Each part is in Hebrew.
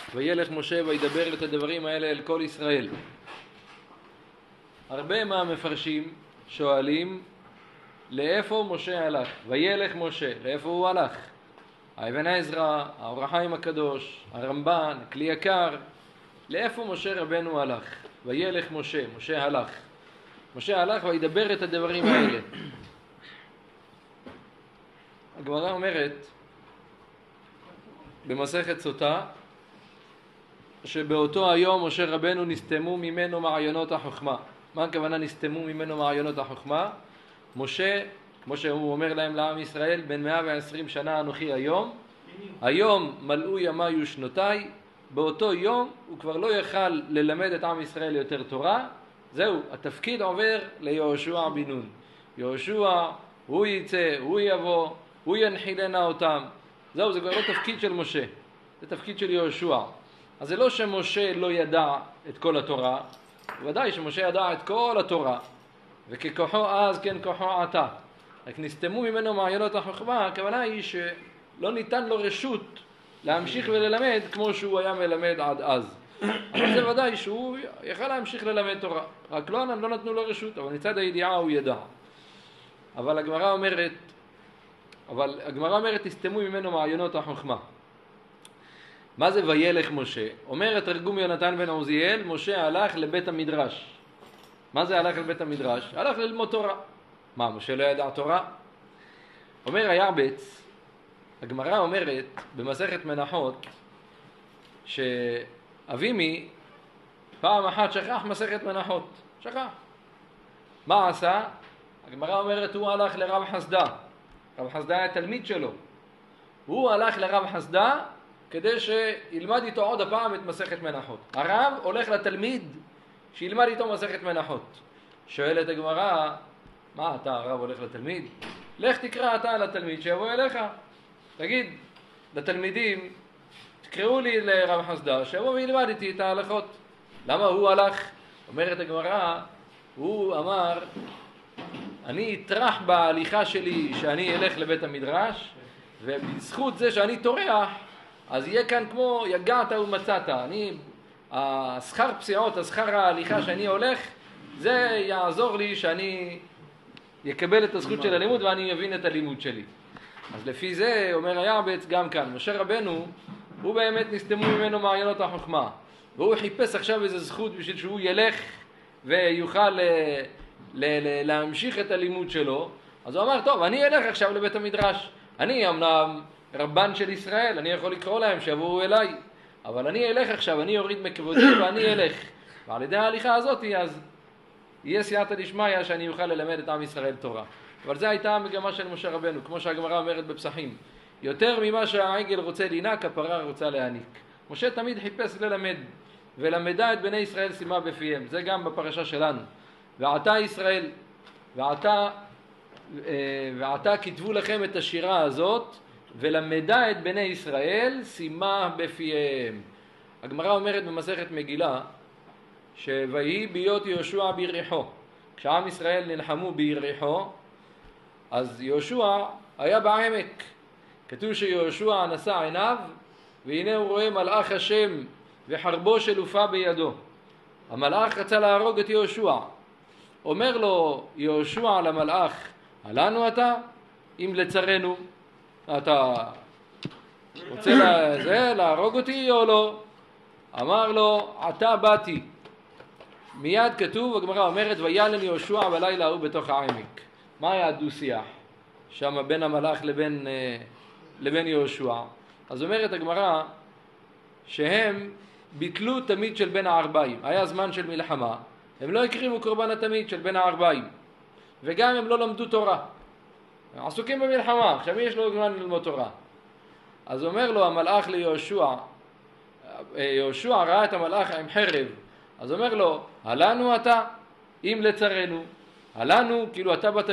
וילך משה וידבר את הדברים האלה אל כל ישראל. הרבה מהמפרשים שואלים לאיפה משה הלך. וילך משה, לאיפה הוא הלך? אבן עזרא, האור החיים הקדוש, הרמב"ן, כלי יקר, לאיפה משה רבנו הלך? וילך משה, משה הלך. משה הלך וידבר את הדברים האלה. הגמרא אומרת במסכת סוטה שבאותו היום משה רבנו נסתמו ממנו מעיינות החוכמה. מה הכוונה נסתמו ממנו מעיינות החוכמה? משה, כמו שהוא אומר להם לעם ישראל, בן 120 שנה אנוכי היום מלאו ימי ושנותיי. באותו יום הוא כבר לא יכל ללמד את עם ישראל יותר תורה. זהו, התפקיד עובר ליהושע בן נון. יהושע, הוא יצא, הוא יבוא, הוא ינחילנה אותם. זהו, זה כבר לא תפקיד של משה, זה תפקיד של יהושע. אז זה לא שמשה לא ידע את כל התורה, ודאי שמשה ידע את כל התורה, וככוחו אז כן כוחו עתה. רק נסתמו ממנו מעיינות החוכמה, הכוונה היא שלא ניתן לו רשות להמשיך וללמד כמו שהוא היה מלמד עד אז. אבל זה ודאי שהוא יכל להמשיך ללמד תורה, רק לא נתנו לו רשות, אבל מצד הידיעה הוא ידע. אבל הגמרא אומרת נסתמו ממנו מעיינות החוכמה. מה זה וילך משה? אומר התרגום יונתן בן עוזיאל, משה הלך לבית המדרש. מה זה הלך לבית המדרש? הלך ללמוד תורה. מה, משה לא ידע תורה? אומר הירבץ, הגמרא אומרת במסכת מנחות שאבימי פעם אחת שכח מסכת מנחות. שכח. מה עשה? הגמרא אומרת הוא הלך לרב חסדה. רב חסדה היה תלמיד שלו. הוא הלך לרב חסדה כדי שילמד איתו עוד הפעם את מסכת מנחות. הרב הולך לתלמיד שילמד איתו מסכת מנחות. שואלת הגמרא, מה אתה הרב הולך לתלמיד? לך תקרא אתה לתלמיד שיבוא אליך. תגיד לתלמידים, תקראו לי לרב חסדה שיבוא וילמד איתי את ההלכות. למה הוא הלך? אומרת הגמרא, הוא אמר, אני אטרח בהליכה שלי שאני אלך לבית המדרש, ובזכות זה שאני טורח, אז יהיה כאן כמו יגעת ומצאת. השכר פסיעות, השכר ההליכה שאני הולך, זה יעזור לי שאני יקבל את הזכות של הלימוד ואני אבין את הלימוד שלי. אז לפי זה אומר הירבץ גם כאן, משה רבנו הוא באמת נסתמו ממנו מעיינות החוכמה, והוא חיפש עכשיו איזו זכות בשביל שהוא ילך ויוכל להמשיך את הלימוד שלו. אז הוא אמר, טוב, אני אלך עכשיו לבית המדרש, אני אמנם רבן של ישראל, אני יכול לקרוא להם שיבואו אליי, אבל אני אלך עכשיו, אני אוריד מכבודי ואני אלך, ועל ידי ההליכה הזאת אז יהיה סייעתא דשמיא שאני אוכל ללמד את עם ישראל תורה. אבל זו הייתה המגמה של משה רבנו, כמו שהגמרא אומרת בפסחים, יותר ממה שהעגל רוצה לינק, הפרה רוצה להעניק. משה תמיד חיפש ללמד, ולמדה את בני ישראל שימה בפיהם. זה גם בפרשה שלנו. ועתה ישראל, ועתה כתבו לכם את השירה הזאת, ולמדה את בני ישראל שימה בפיהם. הגמרא אומרת במסכת מגילה, שויהי ביות יהושע ביריחו. כשעם ישראל נלחמו ביריחו, אז יהושע היה בעמק. כתוב שיהושע נשא עיניו, והנה הוא רואה מלאך השם וחרבו שלופה בידו. המלאך רצה להרוג את יהושע. אומר לו יהושע למלאך, עלינו אתה? אם לצרנו, אתה רוצה להרוג אותי או לא? אמר לו, עתה באתי. מיד כתוב, הגמרא אומרת, וילן יהושע בלילה ההוא בתוך העמק. מה היה הדו-שיח שם בין המלאך לבין יהושע? אז אומרת הגמרא שהם ביטלו תמיד של בין הערביים. היה זמן של מלחמה, הם לא הקריבו קורבן התמיד של בין הערביים, וגם הם לא למדו תורה, הם עסוקים במלחמה. עכשיו יש לו זמן ללמוד תורה. אז אומר לו המלאך ליהושע, יהושע ראה את המלאך עם חרב, אז אומר לו, עלינו אתה אם לצרנו. עלינו, כאילו אתה באת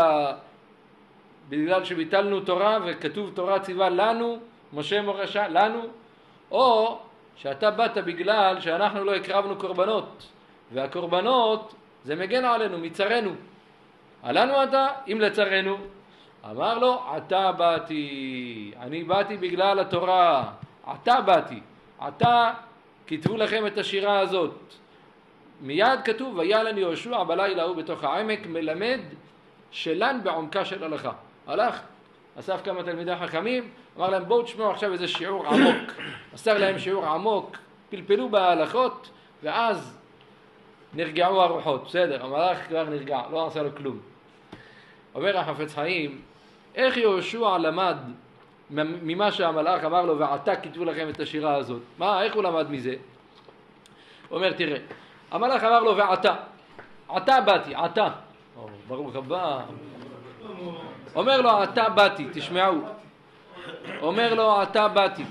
בגלל שביטלנו תורה וכתוב תורה ציווה לנו, משה מורשה לנו, או שאתה באת בגלל שאנחנו לא הקרבנו קורבנות, והקורבנות זה מגן עלינו מצרנו. עלינו אתה אם לצרנו. אמר לו, עתה באתי, אני באתי בגלל התורה, עתה באתי. עתה כתבו לכם את השירה הזאת. מיד כתוב, וילן יהושע בלילה ההוא בתוך העמק, מלמד שלן בעומקה של הלכה. הלך, אסף כמה תלמידי חכמים, אמר להם בואו תשמעו עכשיו איזה שיעור עמוק. עשה להם שיעור עמוק, פלפלו בהלכות, ואז נרגעו הרוחות. בסדר, המלאך כבר נרגע, לא עשה לו כלום. אומר החפץ חיים, איך יהושע למד ממה שהמלאך אמר לו, ועתה כתבו לכם את השירה הזאת? מה, איך הוא למד מזה? הוא אומר, תראה, המלאך אמר לו, עתה באתי, עתה. ברוך הבא. אומר לו, עתה באתי, תשמעו. אומר לו, עתה באתי.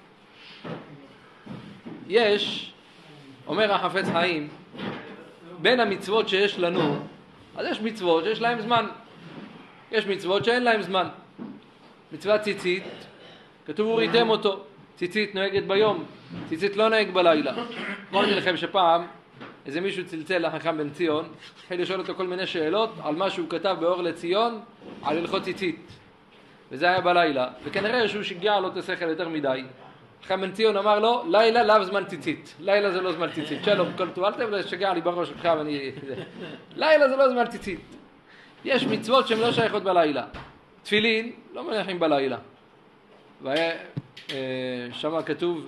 יש, אומר החפץ חיים, בין המצוות שיש לנו, אז יש מצוות שיש להם זמן. יש מצוות שאין להם זמן. מצוות ציצית, כתוב וראיתם אותו. ציצית נוהגת ביום, ציצית לא נוהג בלילה. אמרתי לכם שפעם איזה מישהו צלצל לחכם בן ציון, התחיל לשאול אותו כל מיני שאלות על מה שהוא כתב באור לציון על הלכות ציצית. וזה היה בלילה, וכנראה שהוא שיגע לו את השכל יותר מדי. חכם בן ציון אמר לו, לילה לאו זמן ציצית. לילה זה לא זמן ציצית. שלום, כל טוב, אל תבוא לשגע לי בראש עכשיו, לילה זה לא זמן ציצית. יש מצוות שהן לא שייכות בלילה. תפילין לא מניחים בלילה. ושמה כתוב,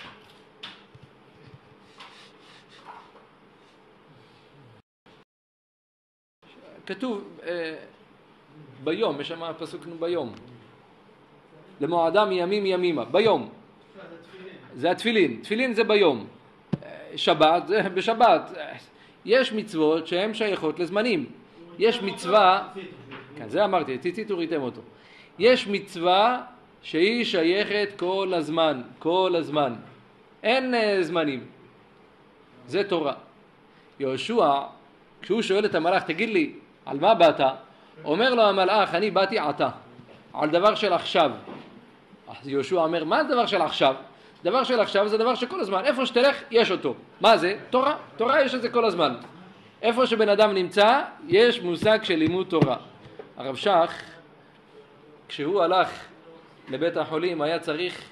ביום, יש שם פסוק ביום. למועדם ימים ימימה, ביום. זה התפילין, תפילין זה ביום. שבת, זה בשבת. יש מצוות שהן שייכות לזמנים. יש מצווה, כן, זה אמרתי, ציצית וראיתם אותו. יש מצווה שהיא שייכת כל הזמן, כל הזמן. אין זמנים. זה תורה. יהושע, כשהוא שואל את המלאך, תגיד לי, על מה באת? אומר לו המלאך, אני באתי עתה, על דבר של עכשיו. אז יהושע אומר, מה זה דבר של עכשיו? דבר של עכשיו זה דבר שכל הזמן, איפה שתלך יש אותו. מה זה? תורה. תורה יש את זה כל הזמן. איפה שבן אדם נמצא, יש מושג של לימוד תורה. הרב שך, כשהוא הלך לבית החולים, היה צריך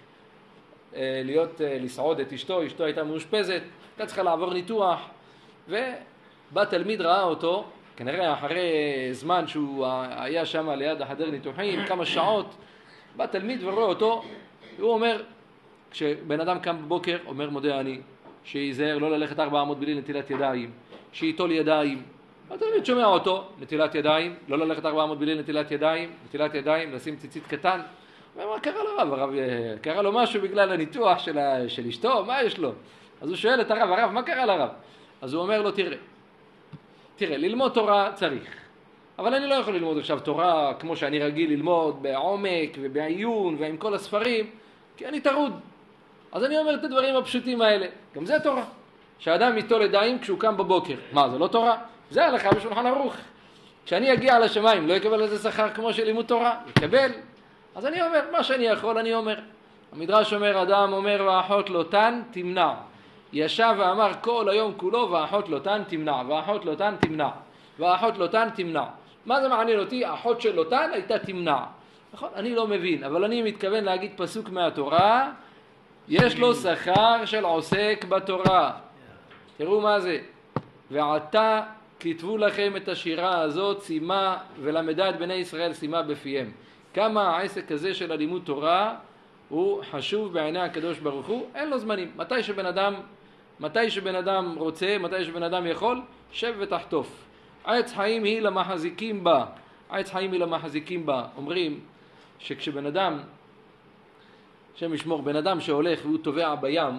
לסעוד את אשתו, אשתו הייתה מאושפזת, הייתה צריכה לעבור ניתוח, ובא תלמיד ראה אותו, כנראה אחרי זמן שהוא היה שם ליד החדר ניתוחים, כמה שעות, בא תלמיד ורואה אותו, והוא אומר, כשבן אדם קם בבוקר, אומר מודה אני, שיזהר לא ללכת 400 בלי נטילת ידיים, שיטול ידיים. התלמיד שומע אותו, נטילת ידיים, לא ללכת 400 בלי נטילת ידיים, נטילת ידיים, לשים ציצית קטן. מה קרה לרב? הרב קרה לו משהו בגלל הניתוח של אשתו, מה יש לו? אז הוא שואל את הרב, מה קרה לרב? אז הוא אומר לו, תראה, ללמוד תורה צריך. אבל אני לא יכול ללמוד עכשיו תורה כמו שאני רגיל ללמוד בעומק ובעיון ועם כל הספרים, כי אני טרוד. אז אני אומר את הדברים הפשוטים האלה. גם זה תורה. שהאדם ייטול ידיים כשהוא קם בבוקר. מה, זה לא תורה? זה הלכה בשולחן ערוך. כשאני אגיע לשמיים לא יקבל איזה שכר כמו של לימוד תורה? יקבל. אז אני אומר, מה שאני יכול אני אומר. המדרש אומר, אדם אומר ואחות לוטן תמנע. ישב ואמר כל היום כולו ואחות לוטן תמנע, ואחות לוטן תמנע, ואחות לוטן תמנע. מה זה מעניין אותי? אחות של לוטן הייתה תמנע. נכון? אני לא מבין, אבל אני מתכוון להגיד פסוק מהתורה, יש לו שכר של עוסק בתורה. תראו מה זה. ועתה כתבו לכם את השירה הזאת, שימה ולמדה את בני ישראל שימה בפיהם. כמה העסק הזה של הלימוד תורה הוא חשוב בעיני הקדוש ברוך הוא. אין לו זמנים. מתי שבן אדם רוצה, מתי שבן אדם יכול, שב ותחטוף. עץ חיים היא למחזיקים בה. עץ חיים היא למחזיקים בה. אומרים שכשבן אדם, שם ישמור, בן אדם שהולך והוא טובע בים,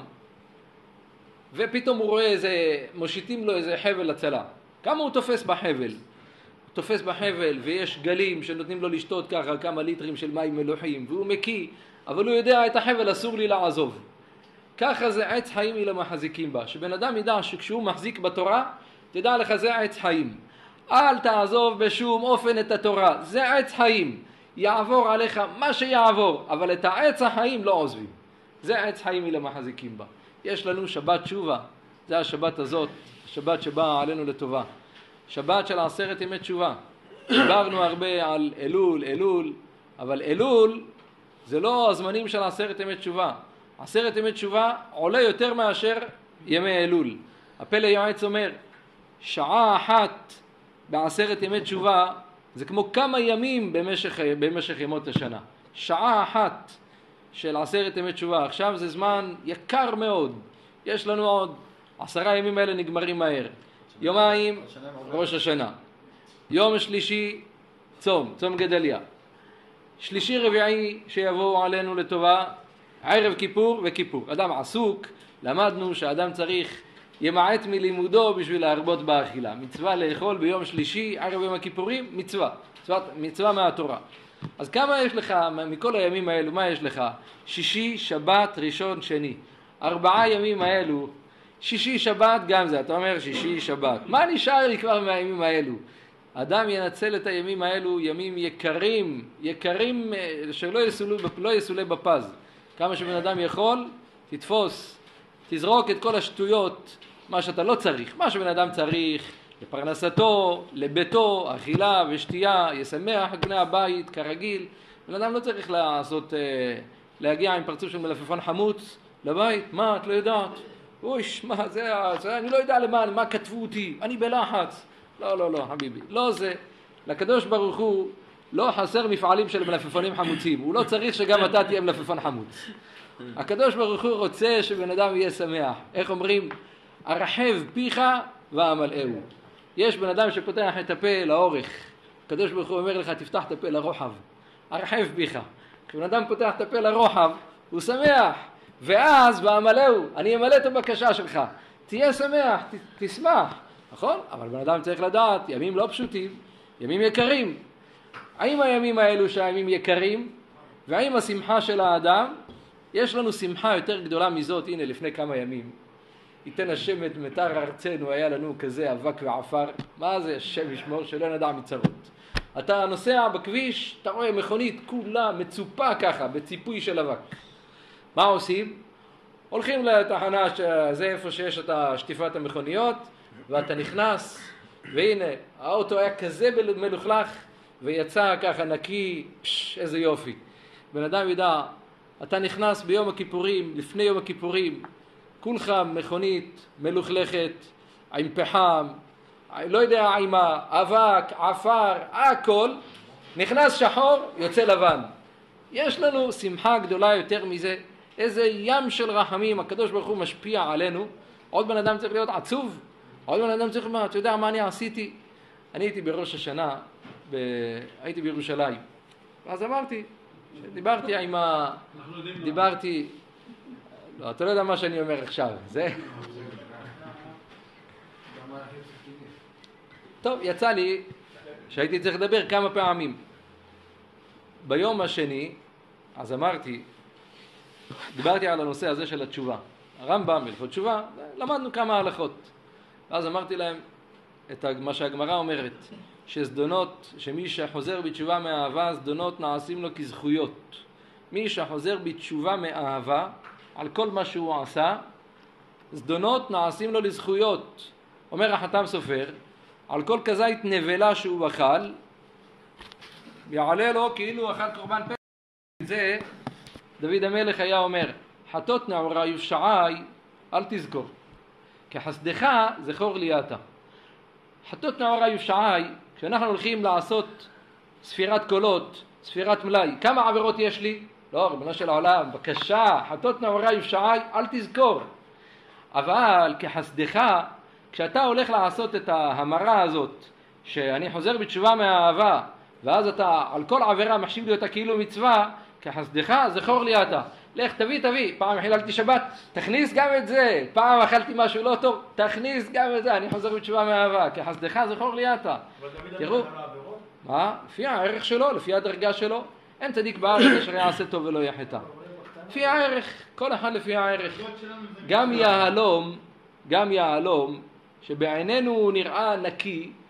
ופתאום הוא רואה מושיטים לו איזה חבל הצלה. כמה הוא תופס בחבל? הוא תופס בחבל ויש גלים שנותנים לו לשתות ככה כמה ליטרים של מים מלוחים, והוא מקיא, אבל הוא יודע את החבל אסור לי לעזוב. ככה זה עץ חיים היא למחזיקים בה. שבן אדם ידע שכשהוא מחזיק בתורה, תדע לך זה עץ חיים. אל תעזוב בשום אופן את התורה, זה עץ חיים. יעבור עליך מה שיעבור, אבל את העץ החיים לא עוזבים. זה עץ חיים היא למחזיקים בה. יש לנו שבת תשובה, זה השבת הזאת, השבת שבאה עלינו לטובה. שבת של 10 ימי תשובה. דיברנו הרבה על אלול, אבל אלול זה לא הזמנים של 10 ימי תשובה. 10 ימי תשובה עולה יותר מאשר ימי אלול. הפלא יועץ אומר, שעה אחת ב10 ימי תשובה זה כמו כמה ימים במשך ימות השנה. שעה אחת של 10 ימי תשובה, עכשיו זה זמן יקר מאוד. יש לנו עוד 10 ימים האלה נגמרים מהר. יומיים ראש השנה, יום שלישי צום גדליה, שלישי רביעי שיבואו עלינו לטובה, ערב כיפור וכיפור. אדם עסוק, למדנו שאדם צריך ימעט מלימודו בשביל להרבות באכילה. מצווה לאכול ביום שלישי, ערב יום הכיפורים, מצווה מהתורה. אז כמה יש לך מכל הימים האלו? מה יש לך? שישי, שבת, ראשון, שני. 4 ימים האלו, שישי, שבת, גם זה. אתה אומר שישי, שבת. מה נשאר לי כבר מהימים האלו? אדם ינצל את הימים האלו, ימים יקרים שלא יסולא בפז. כמה שבן אדם יכול, תתפוס, תזרוק את כל השטויות, מה שאתה לא צריך. מה שבן אדם צריך לפרנסתו, לביתו, אכילה ושתייה, ישמח את בני הבית כרגיל. בן אדם לא צריך להגיע עם פרצוף של מלפפון חמוץ לבית. מה, את לא יודעת? אויש, מה זה, אני לא יודע מה כתבו אותי, אני בלחץ. לא, חביבי, לא זה. לקדוש ברוך הוא לא חסר מפעלים של מלפפונים חמוצים. הוא לא צריך שגם אתה תהיה מלפפון חמוץ. הקדוש ברוך הוא רוצה שבן אדם יהיה שמח. איך אומרים? הרחב פיך ואמלאהו. יש בן אדם שפותח את הפה לאורך. הקדוש ברוך הוא אומר לך, תפתח את הפה לרוחב. הרחב פיך. כשבן אדם פותח את הפה לרוחב, הוא שמח. ואז ואמלאהו, אני אמלא את הבקשה שלך. תהיה שמח, תשמח. נכון? אבל בן אדם צריך לדעת, ימים לא פשוטים, ימים יקרים. האם הימים האלו שהימים יקרים, והאם השמחה של האדם, יש לנו שמחה יותר גדולה מזאת. הנה, לפני כמה ימים, ייתן השם את מטר ארצנו, היה לנו כזה אבק ועפר. מה זה השם ישמור שלא נדע מצרות. אתה נוסע בכביש, אתה רואה מכונית כולה מצופה ככה, בציפוי של אבק. מה עושים? הולכים לתחנה שזה איפה שיש את שטיפת המכוניות, ואתה נכנס, והנה, האוטו היה כזה מלוכלך, ויצא ככה נקי, איזה יופי. בן אדם ידע, אתה נכנס ביום הכיפורים, לפני יום הכיפורים, כולך מכונית מלוכלכת, עם פחם, לא יודע, עם אבק, עפר, הכל, נכנס שחור, יוצא לבן. יש לנו שמחה גדולה יותר מזה. איזה ים של רחמים הקדוש ברוך הוא משפיע עלינו. עוד בן אדם צריך להיות עצוב, עוד בן אדם צריך לומר, אתה יודע מה אני עשיתי? אני הייתי בראש השנה, הייתי בירושלים. ואז אמרתי, דיברתי עם לא, אתה לא יודע מה שאני אומר עכשיו, זה? טוב, יצא לי שהייתי צריך לדבר כמה פעמים. ביום השני, אז דיברתי על הנושא הזה של התשובה. הרמב"ם, הלכות תשובה, למדנו כמה הלכות. ואז אמרתי להם את מה שהגמרא אומרת, שזדונות, שמי שחוזר בתשובה מאהבה, זדונות נעשים לו כזכויות. מי שחוזר בתשובה מאהבה, על כל מה שהוא עשה, זדונות נעשים לו לזכויות. אומר החתם סופר, על כל כזית נבלה שהוא אכל, יעלה לו כאילו אכל קורבן פסח. זה דוד המלך היה אומר, חטות נעורה יופשעי, אל תזכור. כחסדך זכור לי אתה. חטות נעורה יופשעי, כשאנחנו הולכים לעשות ספירת קולות, ספירת מלאי, כמה עבירות יש לי? לא, רבנו של העולם, בבקשה, חטות נעורה יופשעי, אל תזכור. אבל כחסדך, כשאתה הולך לעשות את ההמרה הזאת, שאני חוזר בתשובה מהאהבה, ואז אתה על כל עבירה מחשיב לי אותה כאילו מצווה, כחסדך זכור לי אתה. לך תביא, פעם חיללתי שבת, תכניס גם את זה. פעם אכלתי משהו לא טוב, תכניס גם את זה. אני חוזר בתשובה מאהבה, כחסדך זכור לי אתה. תראו, מה? לפי הערך שלו, לפי הדרגה שלו. אין צדיק בארץ אשר יעשה טוב ולא יחטא. לפי הערך, כל אחד לפי הערך. גם יהלום שבעינינו הוא נראה נקי,